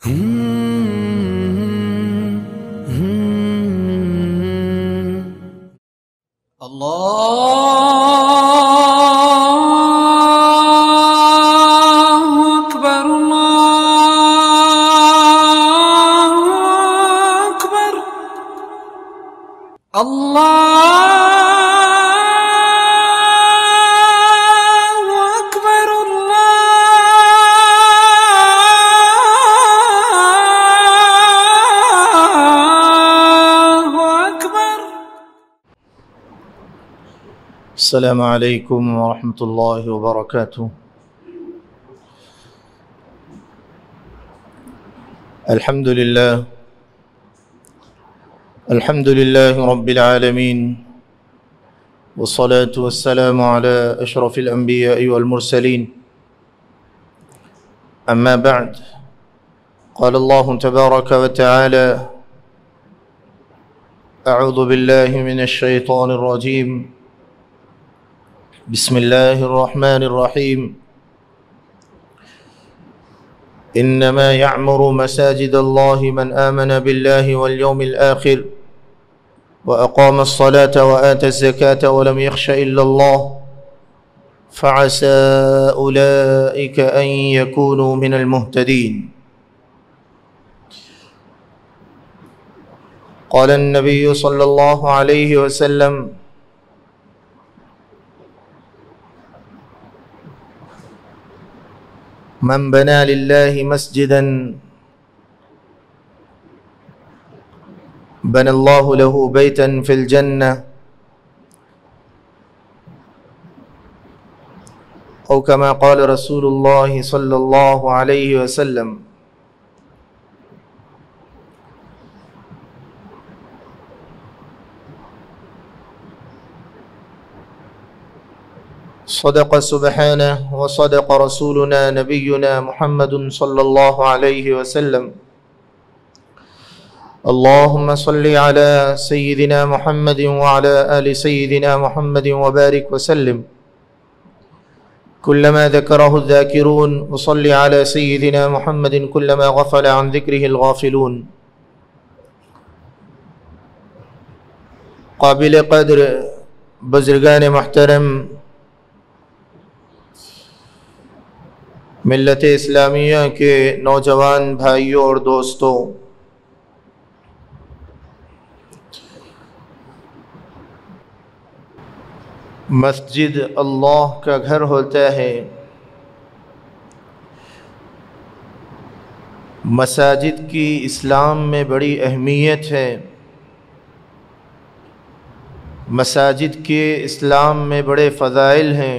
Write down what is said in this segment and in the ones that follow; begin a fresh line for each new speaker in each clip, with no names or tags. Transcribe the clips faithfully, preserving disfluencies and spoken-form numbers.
السلام علیکم ورحمۃ اللہ وبرکاتہ۔ الحمد للہ الحمد للہ رب العالمین والصلاة والسلام على اشرف الانبیاء والمرسلین، اما بعد، قال اللہ تبارک وتعالى: اعوذ باللہ من الشیطان الرجیم، بسم اللہ الرحمن الرحیم۔ انما يعمر مساجد اللہ من آمن باللہ والیوم الآخر وأقام الصلاة وآتى الزكاة ولم يخش إلا الله فعسى أولئك أن يكونوا من المهتدين۔ قال النبي صلى الله عليه وسلم: من بنى لله مسجدا بنى الله له بيتا في الجنة، أو كما قال رسول الله صلى الله عليه وسلم۔ صدق سبحانه وصدق رسولنا نبينا محمد صلى الله عليه وسلم۔ اللهم صل على سيدنا محمد وعلى آل سيدنا محمد وبارك وسلم كلما ذكره الذاكرون، وصل على سيدنا محمد كلما غفل عن ذكره الغافلون۔ قابل قدر بزرگان محترم، ملت اسلامیہ کے نوجوان بھائیوں اور دوستوں، مسجد اللہ کا گھر ہوتا ہے۔ مساجد کی اسلام میں بڑی اہمیت ہے۔ مساجد کے اسلام میں بڑے فضائل ہیں۔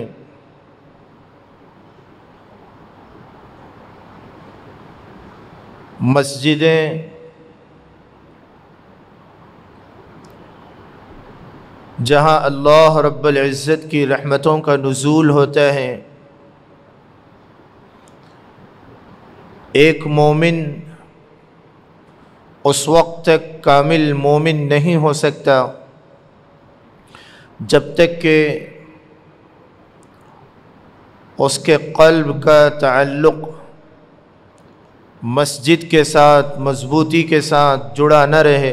مسجدیں جہاں اللہ رب العزت کی رحمتوں کا نزول ہوتا ہے۔ ایک مومن اس وقت تک کامل مومن نہیں ہو سکتا جب تک کہ اس کے قلب کا تعلق مسجد کے ساتھ مضبوطی کے ساتھ جڑا نہ رہے۔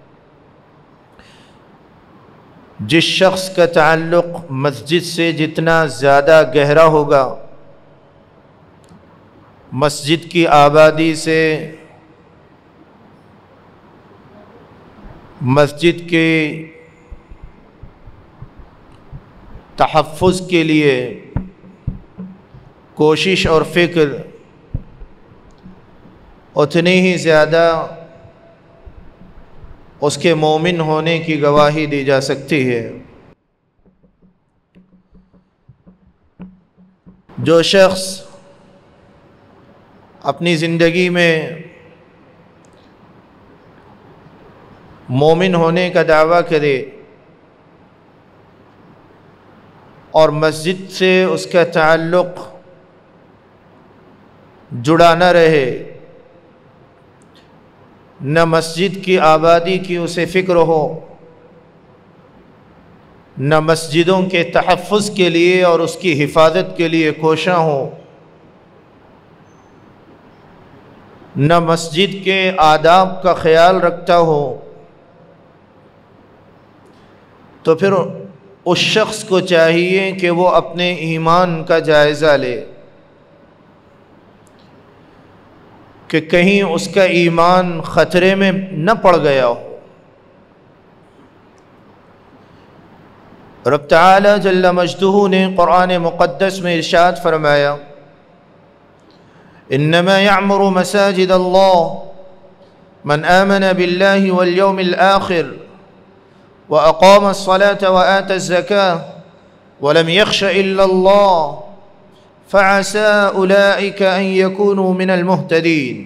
جس شخص کا تعلق مسجد سے جتنا زیادہ گہرا ہوگا، مسجد کی آبادی سے، مسجد کے تحفظ کے لیے کوشش اور فکر اتنی ہی زیادہ اس کے مومن ہونے کی گواہی دی جا سکتی ہے۔ جو شخص اپنی زندگی میں مومن ہونے کا دعویٰ کرے اور مسجد سے اس کا تعلق جڑا نہ رہے، نہ مسجد کی آبادی کی اسے فکر ہو، نہ مسجدوں کے تحفظ کے لیے اور اس کی حفاظت کے لیے کوشاں ہوں، نہ مسجد کے آداب کا خیال رکھتا ہو، تو پھر اس شخص کو چاہیے کہ وہ اپنے ایمان کا جائزہ لے کہ کہیں اس کا ایمان خطرے میں نہ پڑ گیا ہو۔ رب تعالی جل مجدہ نے قرآن مقدس میں ارشاد فرمایا، انما يعمر مساجد الله من آمن بالله واليوم الآخر وأقام الصلاة وآتى الزكاة ولم يخش إلا الله فعسى أولئك أن يكونوا من المهتدين،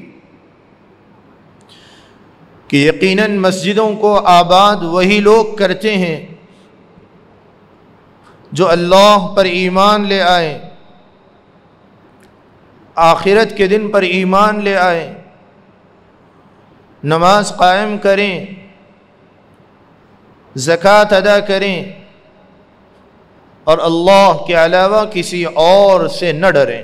کہ یقیناً مسجدوں کو آباد وہی لوگ کرتے ہیں جو اللہ پر ایمان لے آئیں، آخرت کے دن پر ایمان لے آئیں، نماز قائم کریں، زکوٰۃ ادا کریں اور اللہ کے علاوہ کسی اور سے نہ ڈریں۔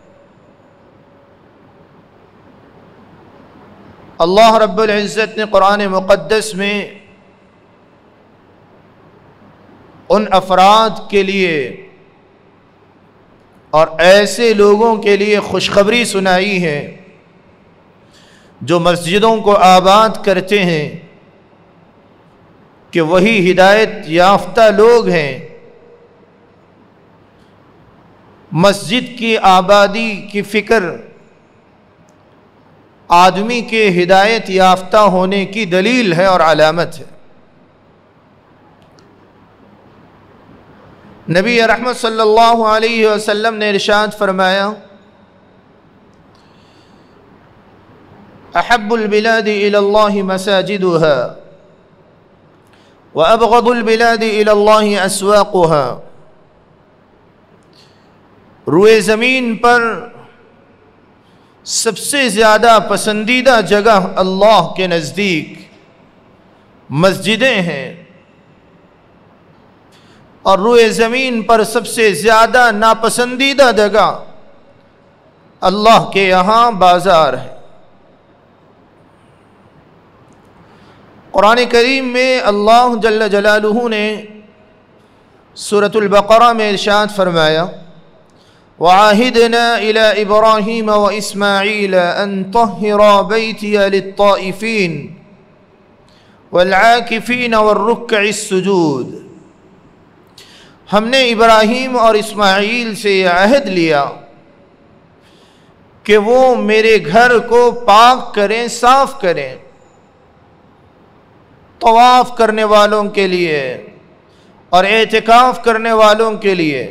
اللہ رب العزت نے قرآن مقدس میں ان افراد کے لیے اور ایسے لوگوں کے لیے خوشخبری سنائی ہے جو مسجدوں کو آباد کرتے ہیں کہ وہی ہدایت یافتہ لوگ ہیں۔ مسجد کی آبادی کی فکر آدمی کے ہدایت یافتہ ہونے کی دلیل ہے اور علامت ہے۔ نبی رحمت صلی اللہ علیہ وسلم نے ارشاد فرمایا، احب البلاد الی اللہ مساجدها وابغض البلاد الی اللہ اسواقها، روئے زمین پر سب سے زیادہ پسندیدہ جگہ اللہ کے نزدیک مسجدیں ہیں، اور روئے زمین پر سب سے زیادہ ناپسندیدہ جگہ اللہ کے یہاں بازار ہے۔ قرآن کریم میں اللہ جل جلالہ نے سورۃ البقرہ میں ارشاد فرمایا، وَعَاهِدْنَا إِلَىٰ إِبْرَاهِيمَ وَإِسْمَاعِيلَ أَن طَهِّرَا بَيْتِيَ لِلطَّائِفِينَ وَالْعَاكِفِينَ وَالرُّكَّعِ السُّجُودِ، ہم نے ابراہیم اور اسماعیل سے یہ عہد لیا کہ وہ میرے گھر کو پاک کریں، صاف کریں، طواف کرنے والوں کے لیے اور اعتکاف کرنے والوں کے لیے۔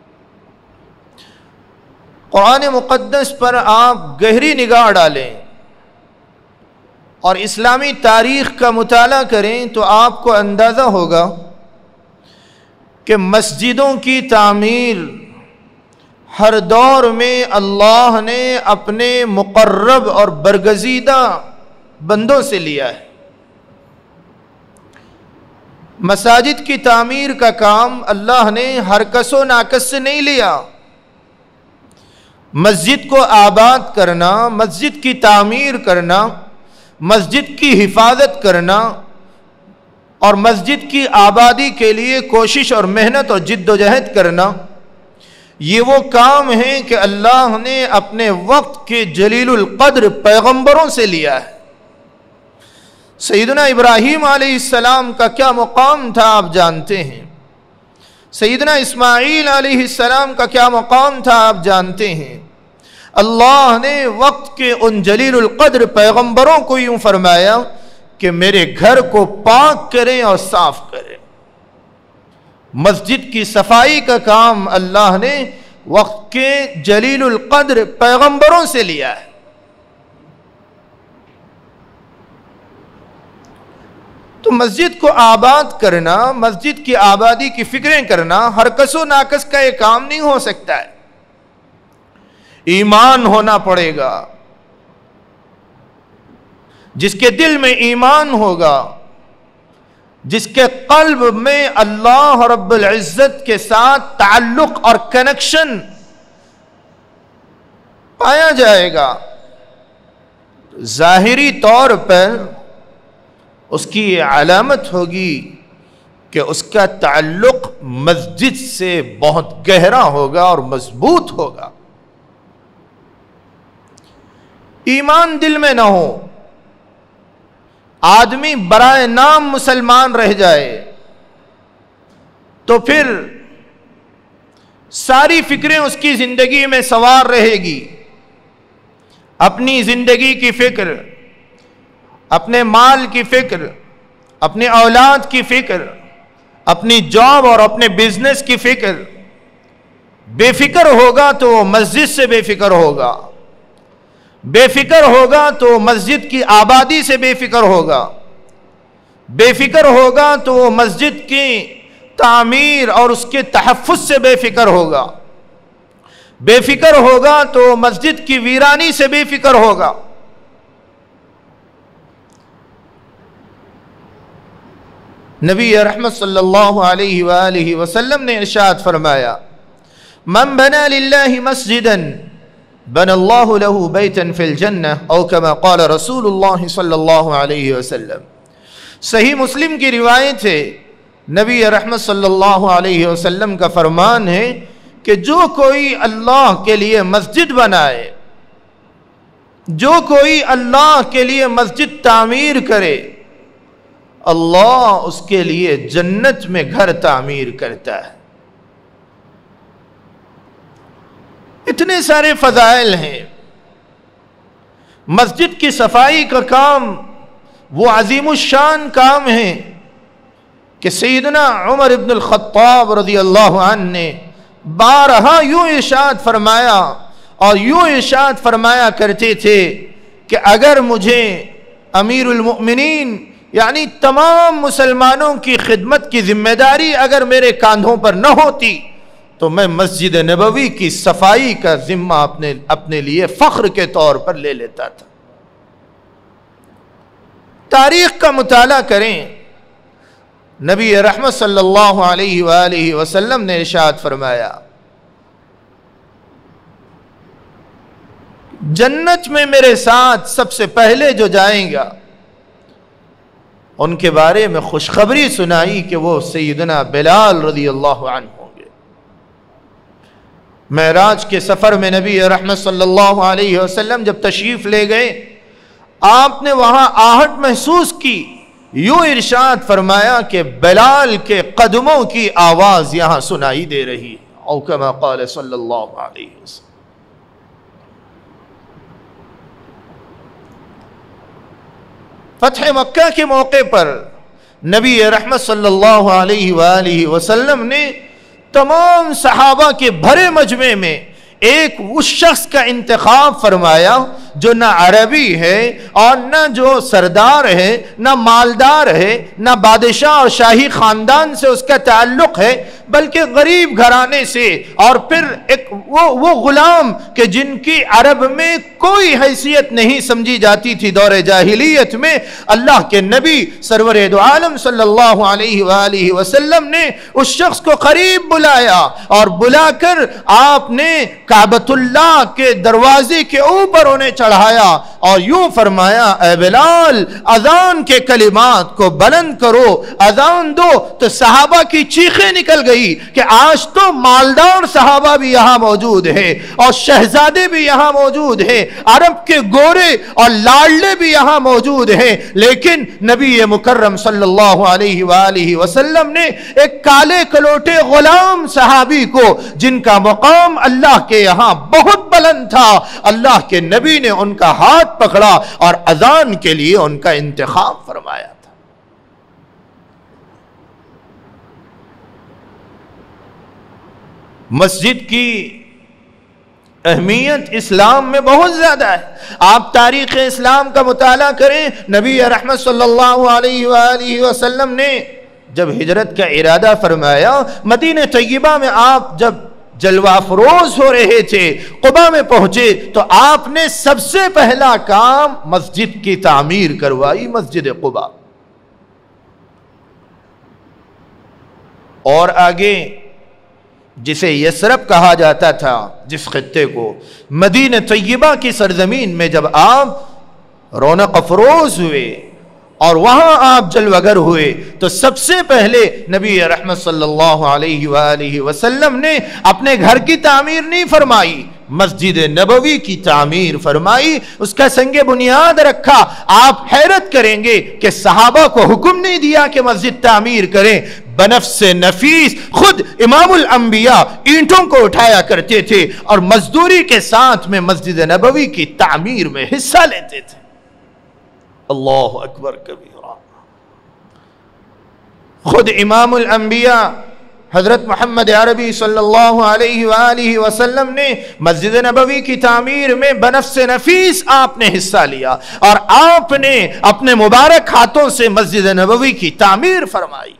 قرآن مقدس پر آپ گہری نگاہ ڈالیں اور اسلامی تاریخ کا مطالعہ کریں تو آپ کو اندازہ ہوگا کہ مسجدوں کی تعمیر ہر دور میں اللہ نے اپنے مقرب اور برگزیدہ بندوں سے لیا ہے۔ مساجد کی تعمیر کا کام اللہ نے ہر کس و ناکس سے نہیں لیا۔ مسجد کو آباد کرنا، مسجد کی تعمیر کرنا، مسجد کی حفاظت کرنا اور مسجد کی آبادی کے لیے کوشش اور محنت اور جد و جہد کرنا، یہ وہ کام ہے کہ اللہ نے اپنے وقت کے جلیل القدر پیغمبروں سے لیا ہے۔ سیدنا ابراہیم علیہ السلام کا کیا مقام تھا آپ جانتے ہیں، سیدنا اسماعیل علیہ السلام کا کیا مقام تھا آپ جانتے ہیں۔ اللہ نے وقت کے ان جلیل القدر پیغمبروں کو یوں فرمایا کہ میرے گھر کو پاک کریں اور صاف کریں۔ مسجد کی صفائی کا کام اللہ نے وقت کے جلیل القدر پیغمبروں سے لیا ہے۔ تو مسجد کو آباد کرنا، مسجد کی آبادی کی فکریں کرنا ہر کس و ناکس کا یہ کام نہیں ہو سکتا ہے، ایمان ہونا پڑے گا۔ جس کے دل میں ایمان ہوگا، جس کے قلب میں اللہ رب العزت کے ساتھ تعلق اور کنیکشن پایا جائے گا، ظاہری طور پر اس کی یہ علامت ہوگی کہ اس کا تعلق مسجد سے بہت گہرا ہوگا اور مضبوط ہوگا۔ ایمان دل میں نہ ہو، آدمی برائے نام مسلمان رہ جائے تو پھر ساری فکریں اس کی زندگی میں سوار رہے گی، اپنی زندگی کی فکر، اپنے مال کی فکر، اپنے اولاد کی فکر، اپنی جاب اور اپنے بزنس کی فکر۔ بے فکر ہوگا تو وہ مسجد سے بے فکر ہوگا، بے فکر ہوگا تو مسجد کی آبادی سے بے فکر ہوگا، بے فکر ہوگا تو وہ مسجد کی تعمیر اور اس کے تحفظ سے بے فکر ہوگا، بے فکر ہوگا تو مسجد کی ویرانی سے بے فکر ہوگا۔ نبی رحمت صلی اللہ علیہ وآلہ وسلم نے ارشاد فرمایا، من بنا للہ مسجدا بنى اللہ له بیتا فی الجنہ او کما قال رسول اللہ صلی اللہ علیہ وسلم۔ صحیح مسلم کی روایت ہے، نبی رحمت صلی اللہ علیہ وسلم کا فرمان ہے کہ جو کوئی اللہ کے لیے مسجد بنائے، جو کوئی اللہ کے لیے مسجد تعمیر کرے، اللہ اس کے لیے جنت میں گھر تعمیر کرتا ہے۔ اتنے سارے فضائل ہیں۔ مسجد کی صفائی کا کام وہ عظیم الشان کام ہے کہ سیدنا عمر ابن الخطاب رضی اللہ عنہ نے بارہا یوں ارشاد فرمایا اور یوں ارشاد فرمایا کرتے تھے کہ اگر مجھے امیر المؤمنین یعنی تمام مسلمانوں کی خدمت کی ذمہ داری اگر میرے کاندھوں پر نہ ہوتی تو میں مسجد نبوی کی صفائی کا ذمہ اپنے اپنے لیے فخر کے طور پر لے لیتا تھا۔ تاریخ کا مطالعہ کریں، نبی رحمت صلی اللہ علیہ وآلہ وسلم نے ارشاد فرمایا، جنت میں میرے ساتھ سب سے پہلے جو جائیں گا ان کے بارے میں خوشخبری سنائی کہ وہ سیدنا بلال رضی اللہ عنہ ہوں گے۔ معراج کے سفر میں نبی رحمت صلی اللہ علیہ وسلم جب تشریف لے گئے، آپ نے وہاں آہٹ محسوس کی، یوں ارشاد فرمایا کہ بلال کے قدموں کی آواز یہاں سنائی دے رہی ہے، او کما قال صلی اللہ علیہ وسلم۔ فتح مکہ کے موقع پر نبی رحمت صلی اللہ علیہ وآلہ وسلم نے تمام صحابہ کے بھرے مجمع میں ایک اس شخص کا انتخاب فرمایا جو نہ عربی ہے اور نہ جو سردار ہے، نہ مالدار ہے، نہ بادشاہ اور شاہی خاندان سے اس کا تعلق ہے، بلکہ غریب گھرانے سے، اور پھر ایک وہ وہ غلام کہ جن کی عرب میں کوئی حیثیت نہیں سمجھی جاتی تھی دور جاہلیت میں۔ اللہ کے نبی سرور دو عالم صلی اللہ علیہ وآلہ وسلم نے اس شخص کو قریب بلایا اور بلا کر آپ نے کعبۃ اللہ کے دروازے کے اوپر انہیں چڑھایا اور یوں فرمایا، اے بلال اذان کے کلمات کو بلند کرو، اذان دو۔ تو صحابہ کی چیخیں نکل گئی کہ آج تو مالدار صحابہ بھی یہاں موجود ہے اور شہزادے بھی یہاں موجود ہیں، عرب کے گورے اور لاڈلے بھی یہاں موجود ہیں، لیکن نبی مکرم صلی اللہ علیہ وآلہ وسلم نے ایک کالے کلوٹے غلام صحابی کو، جن کا مقام اللہ کے یہاں بہت بلند تھا، اللہ کے نبی نے ان کا ہاتھ پکڑا اور اذان کے لیے ان کا انتخاب فرمایا تھا۔ مسجد کی اہمیت اسلام میں بہت زیادہ ہے۔ آپ تاریخ اسلام کا مطالعہ کریں، نبی رحمت صلی اللہ علیہ وآلہ وسلم نے جب ہجرت کا ارادہ فرمایا، مدینہ طیبہ میں آپ جب جلوہ افروز ہو رہے تھے، قباء میں پہنچے تو آپ نے سب سے پہلا کام مسجد کی تعمیر کروائی، مسجد قباء۔ اور آگے جسے یثرب کہا جاتا تھا، جس خطے کو، مدینہ طیبہ کی سرزمین میں جب آپ रौनक अफरोज हुए और वहां आप जलवगर हुए, तो सबसे पहले नबी रहमत सल्लल्लाहु अलैहि वालैहि वसल्लम ने अपने घर की तामीर नहीं फरमाई, मस्जिद नबवी की तामीर फरमाई, उसका संगे बुनियाद रखा। आप हैरत करेंगे कि सहाबा को हुक्म नहीं दिया कि मस्जिद तामीर करें, बनफ्से नफीस खुद इमामुल अंबिया ईंटों को उठाया करते थे और मजदूरी के साथ में मस्जिद नबवी की तामीर में हिस्सा लेते थे। अल्लाहु अकबर कबीरा। खुद इमामुल अंबिया हजरत मोहम्मद अरबी सल्लल्लाहु अलैहि वालैहि वसल्लम ने मस्जिद नबवी की तामीर में बनफ्से नफीस आपने हिस्सा लिया और आपने अपने मुबारक हाथों से मस्जिद नबवी की तामीर फरमाई।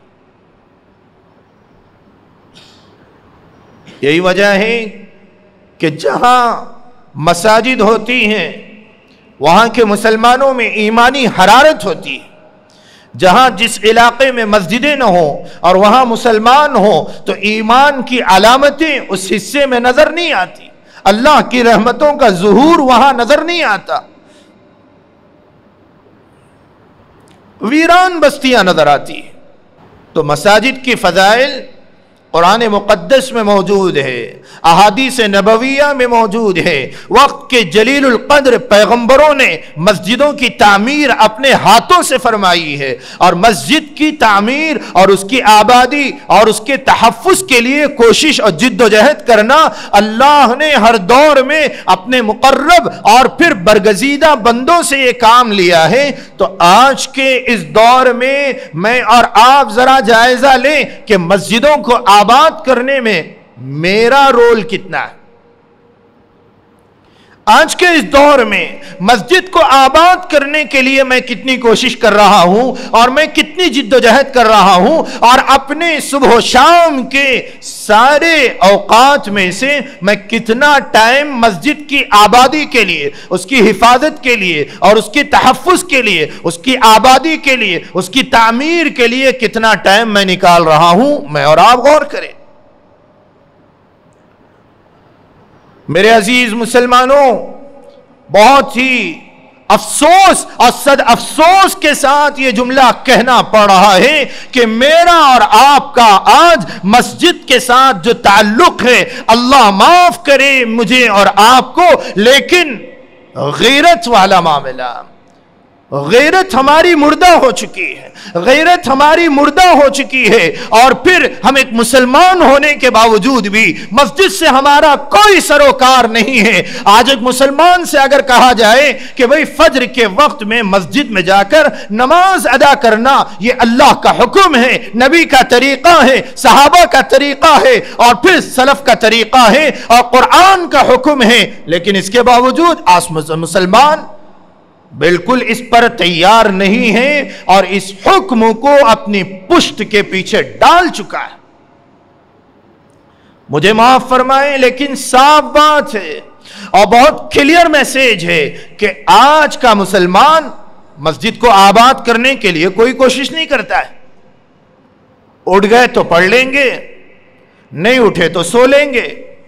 यही वजह है कि जहां मसाजिद होती हैं वहां के मुसलमानों में ईमानी हरारत होती है। जहां जिस इलाके में मस्जिदें न हो और वहां मुसलमान हो तो ईमान की अलामतें उस हिस्से में नजर नहीं आती, अल्लाह की रहमतों का ज़ुहूर वहां नजर नहीं आता, वीरान बस्तियां नजर आती है। तो मसाजिद की फजाइल कुरान मुक़द्दस में मौजूद है, अहादीस नबविया में मौजूद है। वक्त के जलीलुल क़द्र पैगंबरों ने मस्जिदों की तामीर अपने हाथों से फरमाई है और मस्जिद की तामीर और उसकी आबादी और उसके तहफ़्फ़ुज़ के लिए कोशिश और जिद्दोजहद करना अल्लाह ने हर दौर में अपने मुक़र्रब और फिर बरगज़ीदा बंदों से ये काम लिया है। तो आज के इस दौर में मैं और आप जरा जायजा लें कि मस्जिदों को आबाद करने में मेरा रोल कितना है। आज के इस दौर में मस्जिद को आबाद करने के लिए मैं कितनी कोशिश कर रहा हूं और मैं कितनी जिद्दोजहद कर रहा हूं और अपने सुबह शाम के सारे औकात में से मैं कितना टाइम मस्जिद की आबादी के लिए, उसकी हिफाजत के लिए और उसके तहफ़्फ़ुज़ के लिए, उसकी आबादी के लिए, उसकी तामीर के लिए कितना टाइम मैं निकाल रहा हूं। मैं और आप गौर करें। मेरे अजीज मुसलमानों, बहुत ही अफसोस और सद अफसोस के साथ ये जुमला कहना पड़ रहा है कि मेरा और आपका आज मस्जिद के साथ जो ताल्लुक है, अल्लाह माफ करे मुझे और आपको, लेकिन गैरत वाला मामला, गैरत हमारी मुर्दा हो चुकी है, गैरत हमारी मुर्दा हो चुकी है। और फिर हम एक मुसलमान होने के बावजूद भी मस्जिद से हमारा कोई सरोकार नहीं है। आज एक मुसलमान से अगर कहा जाए कि भाई फज्र के वक्त में मस्जिद में जाकर नमाज अदा करना ये अल्लाह का हुक्म है, नबी का तरीका है, सहाबा का तरीका है और फिर सलफ का तरीका है और कुरान का हुक्म है, लेकिन इसके बावजूद आज मुसलमान बिल्कुल इस पर तैयार नहीं है और इस हुक्म को अपनी पुष्ट के पीछे डाल चुका है। मुझे माफ फरमाएं, लेकिन साफ बात है और बहुत क्लियर मैसेज है कि आज का मुसलमान मस्जिद को आबाद करने के लिए कोई कोशिश नहीं करता है। उठ गए तो पढ़ लेंगे, नहीं उठे तो सो लेंगे।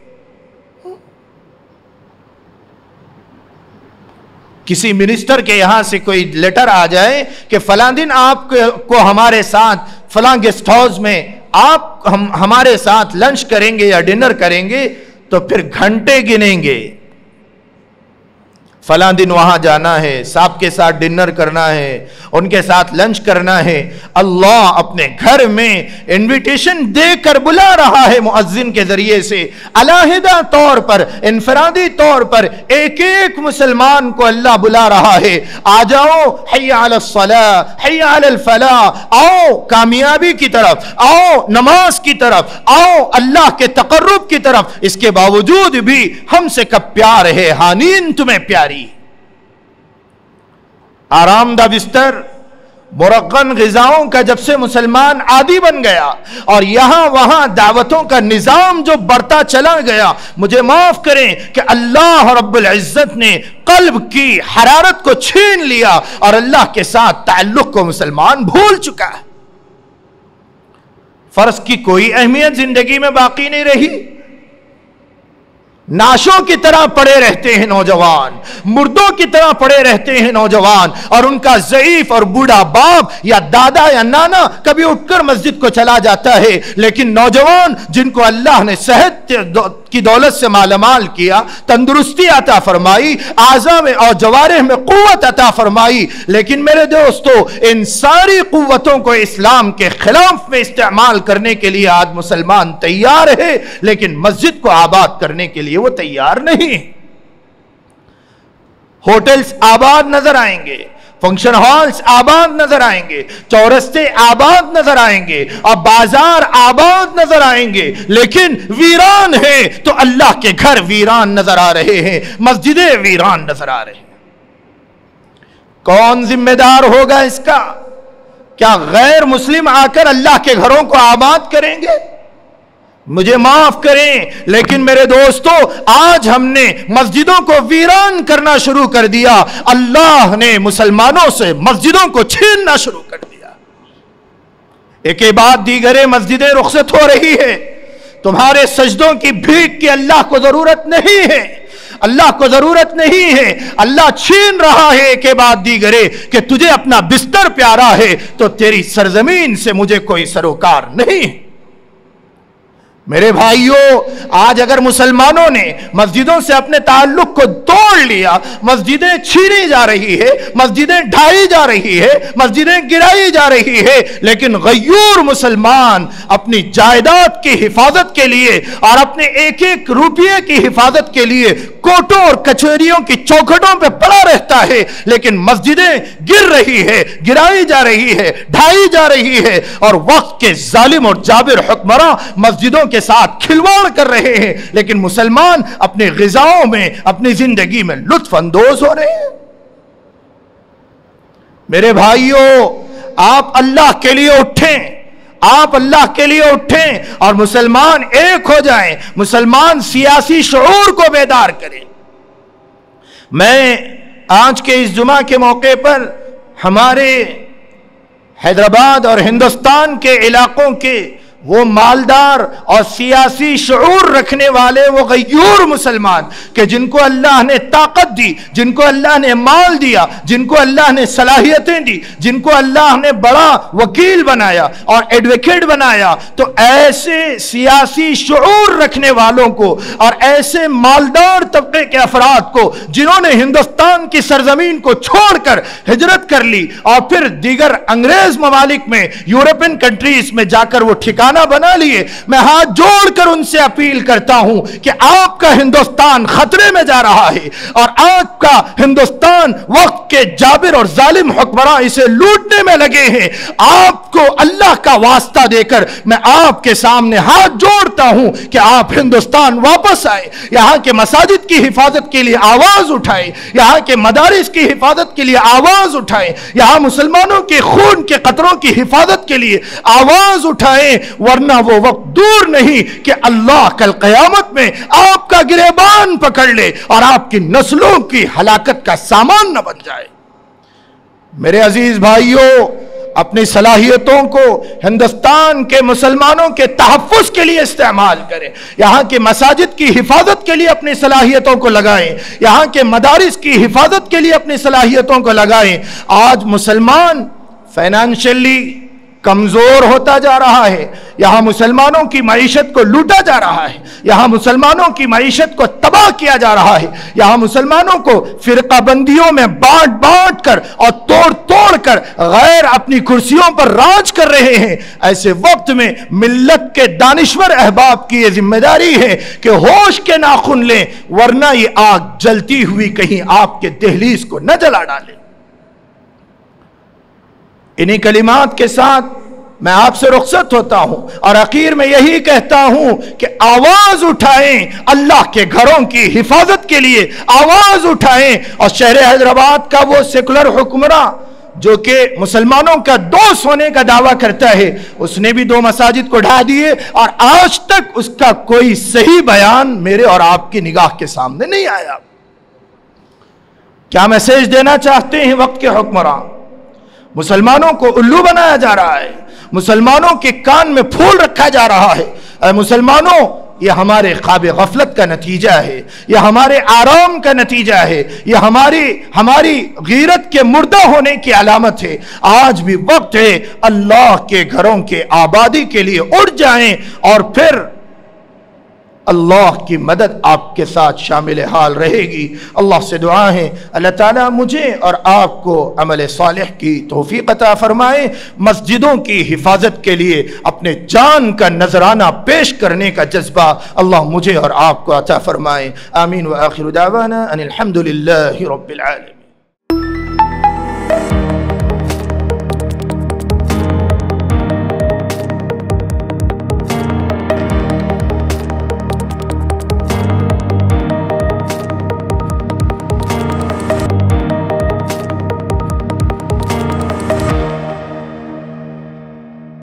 किसी मिनिस्टर के यहां से कोई लेटर आ जाए कि फलां दिन आप को हमारे साथ फलां गेस्ट हाउस में आप हम हमारे साथ लंच करेंगे या डिनर करेंगे, तो फिर घंटे गिनेंगे। फलां दिन वहां जाना है, साहब के साथ डिनर करना है, उनके साथ लंच करना है। अल्लाह अपने घर में इनविटेशन देकर बुला रहा है मुअज्जिन के जरिए से, अलहदा तौर पर, इनफरादी तौर पर एक एक मुसलमान को अल्लाह बुला रहा है। आ जाओ, हय्या अलस सलाह, हय्या अलल फलाह, आओ कामयाबी की तरफ, आओ नमाज की तरफ, आओ अल्लाह के तकर्रुब की तरफ। इसके बावजूद भी हमसे कब प्यार है, हानीन तुम्हें प्यारी। आरामदा बिस्तर, मुरक्कन गिजाओं का जब से मुसलमान आदी बन गया और यहां वहां दावतों का निजाम जो बढ़ता चला गया, मुझे माफ करें कि अल्लाह रब्बुल इज्जत ने कल्ब की हरारत को छीन लिया और अल्लाह के साथ ताल्लुक को मुसलमान भूल चुका है। फर्ज की कोई अहमियत जिंदगी में बाकी नहीं रही। नाशों की तरह पड़े रहते हैं नौजवान, मुर्दों की तरह पड़े रहते हैं नौजवान, और उनका ज़ईफ और बूढ़ा बाप या दादा या नाना कभी उठकर मस्जिद को चला जाता है, लेकिन नौजवान जिनको अल्लाह ने सेहत की दौलत से मालामाल किया, तंदुरुस्ती अता फरमाई, आज़ा में और जवारिह में कुव्वत अता फरमाई, लेकिन मेरे दोस्तों इन सारी कुव्वतों को इस्लाम के खिलाफ में इस्तेमाल करने के लिए आज मुसलमान तैयार है, लेकिन मस्जिद को आबाद करने के लिए वो तैयार नहीं। होटल्स आबाद नजर आएंगे, फंक्शन हॉल्स आबाद नजर आएंगे, चौरस्ते आबाद नजर आएंगे और बाजार आबाद नजर आएंगे, लेकिन वीरान है तो अल्लाह के घर वीरान नजर आ रहे हैं, मस्जिदें वीरान नजर आ रहे हैं। कौन जिम्मेदार होगा इसका? क्या गैर मुस्लिम आकर अल्लाह के घरों को आबाद करेंगे? मुझे माफ करें, लेकिन मेरे दोस्तों आज हमने मस्जिदों को वीरान करना शुरू कर दिया। अल्लाह ने मुसलमानों से मस्जिदों को छीनना शुरू कर दिया। एक के बाद दीगरे मस्जिदें रुखसत हो रही है। तुम्हारे सजदों की भीख की अल्लाह को जरूरत नहीं है, अल्लाह को जरूरत नहीं है। अल्लाह छीन रहा है एक के बाद दीगरे कि तुझे अपना बिस्तर प्यारा है तो तेरी सरजमीन से मुझे कोई सरोकार नहीं। मेरे भाइयों, आज अगर मुसलमानों ने मस्जिदों से अपने ताल्लुक को तोड़ लिया, मस्जिदें छीनी जा रही है, मस्जिदें ढाई जा रही है, मस्जिदें गिराई जा रही है, लेकिन गयूर मुसलमान अपनी जायदाद की हिफाजत के लिए और अपने एक एक रुपये की हिफाजत के लिए कोर्टों और कचहरियों की चौखटों पर पड़ा रहता है, लेकिन मस्जिदें गिर रही है, गिराई जा रही है, ढाई जा रही है, और वक्त के जालिम और जाबिर हुक्मरान मस्जिदों के साथ खिलवाड़ कर रहे हैं, लेकिन मुसलमान अपनी ग़िज़ाओं में, अपनी जिंदगी में लुत्फ अंदोज हो रहे हैं। मेरे भाइयों, आप अल्लाह के लिए उठें, आप अल्लाह के लिए उठें और मुसलमान एक हो जाएं, मुसलमान सियासी शऊर को बेदार करें। मैं आज के इस जुमा के मौके पर हमारे हैदराबाद और हिंदुस्तान के इलाकों के वो मालदार और सियासी शऊर रखने वाले वो गयूर मुसलमान कि जिनको अल्लाह ने ताकत दी, जिनको अल्लाह ने माल दिया, जिनको अल्लाह ने सलाहियतें दी, जिनको अल्लाह ने बड़ा वकील बनाया और एडवोकेट बनाया, तो ऐसे सियासी शऊर रखने वालों को और ऐसे मालदार तबके के अफराद को जिन्होंने हिंदुस्तान की सरजमीन को छोड़कर हिजरत कर ली और फिर दीगर अंग्रेज ममालिक में, यूरोपियन कंट्रीज में जाकर वो ठिकाना बना लिए, मैं हाथ जोड़कर उनसे अपील करता हूं कि आपका हिंदुस्तान खतरे में जा रहा है और आपका हिंदुस्तान वक्त के जाबिर और जालिम हुक्मरान इसे लूटने में लगे हैं। आपको अल्लाह का वास्ता देकर मैं आपके सामने हाथ जोड़ता हूं कि आप हिंदुस्तान वापस आए, यहां के मसाजिद की हिफाजत के लिए आवाज उठाए, यहां के मदारिस की हिफाजत के लिए आवाज उठाए, यहां मुसलमानों के खून के कतरों की हिफाजत के लिए आवाज उठाए, वरना वो वक्त दूर नहीं कि अल्लाह कल क़यामत में आपका गिरेबान पकड़ ले और आपकी नस्लों की हलाकत का सामान न बन जाए। मेरे अजीज भाइयों, अपनी सलाहियतों को हिंदुस्तान के मुसलमानों के तहफ़्फ़ुज़ के लिए इस्तेमाल करें, यहाँ के मसाजिद की हिफाजत के लिए अपनी सलाहियतों को लगाएं, यहाँ के मदारिस की हिफाजत के लिए अपनी सलाहियतों को लगाएं। आज मुसलमान फाइनेंशियली कमजोर होता जा रहा है, यहां मुसलमानों की मईशत को लूटा जा रहा है, यहां मुसलमानों की मईशत को तबाह किया जा रहा है, यहां मुसलमानों को फिरकाबंदियों में बांट बांट कर और तोड़ तोड़ कर गैर अपनी कुर्सियों पर राज कर रहे हैं। ऐसे वक्त में मिल्लत के दानिश्वर अहबाब की यह जिम्मेदारी है कि होश के नाखून लें, वरना ये आग जलती हुई कहीं आपके दहलीज को न जला डाले। इन्हीं कलिमात के साथ मैं आपसे रुखसत होता हूं और आखिर में यही कहता हूं कि आवाज उठाएं, अल्लाह के घरों की हिफाजत के लिए आवाज उठाएं। और शहर हैदराबाद का वो सेकुलर हुक्मरान जो कि मुसलमानों का दोस्त होने का दावा करता है, उसने भी दो मसाजिद को ढा दिए और आज तक उसका कोई सही बयान मेरे और आपकी निगाह के सामने नहीं आया। क्या मैसेज देना चाहते हैं वक्त के हुक्मरान? मुसलमानों को उल्लू बनाया जा रहा है, मुसलमानों के कान में फूल रखा जा रहा है। मुसलमानों, یہ ہمارے خواب غفلت کا نتیجہ ہے، یہ ہمارے آرام کا نتیجہ ہے، یہ ہماری ہماری غیرت کے مردہ ہونے کی علامت ہے۔ آج بھی وقت ہے اللہ کے گھروں کے آبادی کے لیے اٹھ جائیں، اور پھر اللہ کی مدد آپ کے ساتھ شامل حال رہے گی۔ اللہ سے دعا ہے اللہ تعالیٰ مجھے اور آپ کو عمل صالح کی توفیق عطا فرمائے، مسجدوں کی حفاظت کے لیے اپنے جان کا نذرانہ پیش کرنے کا جذبہ اللہ مجھے اور آپ کو عطا فرمائے۔ آمین۔ وآخر دعوانا ان الحمد للہ رب العالمین۔